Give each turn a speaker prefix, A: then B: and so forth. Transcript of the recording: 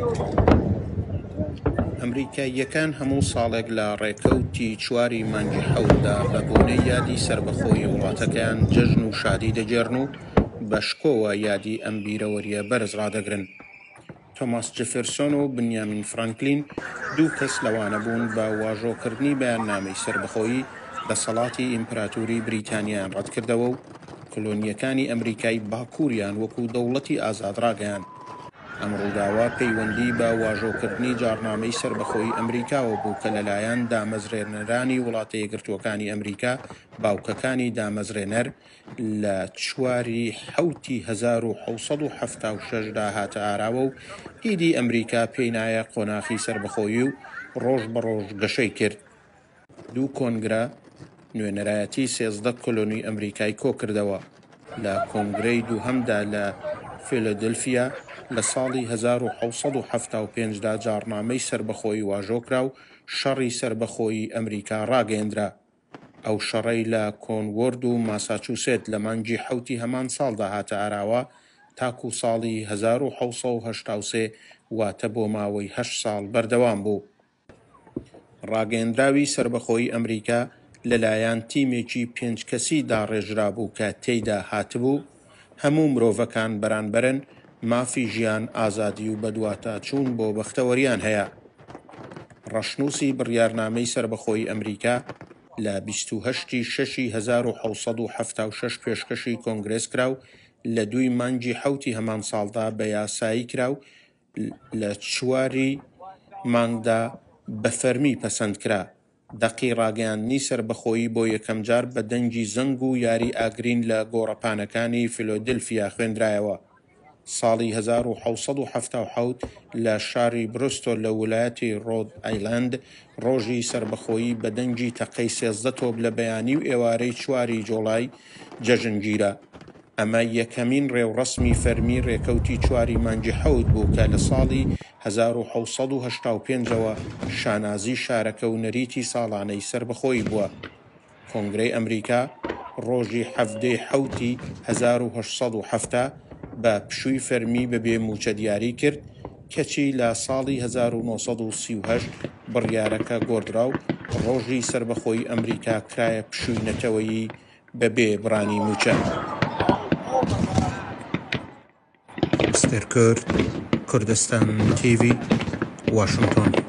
A: ئەمریکاییەکان هەموو ساڵێک لە ڕێکەوتی 4 مانگی حەوتدا بە بۆنەی یادی سەربەخۆیی وڵاتەکەیان جەژن و شادی دەجێڕن و بە شکۆوە یادی ئەم بیرەوەریە بەرز ڕادەگرن. تۆماس جەفێرسۆن و بنیامین فرانکلین دوو کەس لەوانە بوون بە واژۆکردنی بەیاننامەی سەربەخۆیی دەسەڵاتی ئیمپراتوری بریتانیایان ڕەتکردەوە و کۆلۆنیەکانی ئەمریکای باکووریان وەکو دەوڵەتی ئازاد ڕاگەیاند. ئەم ڕووداوە پەیوەندی بە واژۆکردنی جارنامەی سەربەخۆیی ئەمریکاوە بوو کە لەلایەن دامەزرێنەرانی وڵاتە یەکگرتووەکانی ئەمریکا باوکەکانی دامەزرێنەر لە 4 حەوتی 1976 دا هاتە ئاراوە و ئیدی ئەمریکا پێی نایە قۆناغی سەربەخۆیی و ڕۆژ بە ڕۆژ گەشەی کرد. دوو کۆنگرە نوێنەرایەتی 13 کۆلۆنی ئەمریکای کۆکردەوە لە کۆنگرەی دووهەمدا لە فیلادلفیا لە ساڵی 1975 دا جارنامەی سەربەخۆیی واژۆکرا و شەڕی سەربەخۆیی ئەمریکا ڕاگەیەندرا. ئەو شەڕەی لە کۆنوەرد و ماساچوسێت لە مانگی حەوتی هەمان ساڵدا هاتە ئاراوە تاکو ساڵی 1983 واتە بۆ ماوەی 8 ساڵ بەردەوام بوو. ڕاگەیەندراوی سەربەخۆیی ئەمریکا لەلایەن تیمێکی 5 کەسی داڕێژرا بوو کە تێیدا هاتبوو هەموو مرۆڤەکان بەرانبەرن، مافی ژیان، ئازادی و بەدواتە چوون بۆ بەختەوەریان هەیە. ڕەشنووسی بڕیارنامەی سەربەخۆیی ئەمریکا لە 28 شەشی 1976 پێشکەشی کۆنگرێس کرا و لە 2 مانگی حەوتی هەمان ساڵدا بە یاسایی کرا و لە 4 مانگدا بە فەرمی پەسەند کرا. دەقی ڕاگەیاندنی سەربەخۆیی بۆ یەکەم جار بە دەنگی زەنگ و یاری ئاگرین لە گۆڕەپانەکانی فیلادلفیا خوێندرایەوە. ساڵی 1970 لە شاری بروستۆل لە ویلایەتی ڕۆد ئایلەند ڕۆژی سەربەخۆیی بە دەنگی تەقەی 13 تۆپ لە بەیانی و ئێوارەی 4 جوڵای جەژنگیرە. ئەمە یەکەمین ڕێوڕەسمی فەرمی ڕێکەوتی 4 مانگی حەوت بوو کە لە ساڵی 1985ەوە شانازی شارەکە و نەریتی ساڵانەی سەربەخۆیی بووە. کۆنگرەی ئەمریکا ڕۆژی 7 حەوتی 1970 بە پشووی فەرمی بەبێ موچە دیاری کرد، کەچی لە ساڵی 1938 بڕیارەکە گۆڕدرا و ڕۆژی سەربەخۆیی ئەمریکا کرایە پشووی نەتەوەیی بەبێ بڕانی موچە. مستر کورد، کوردستان تیڤی، واشنگتن.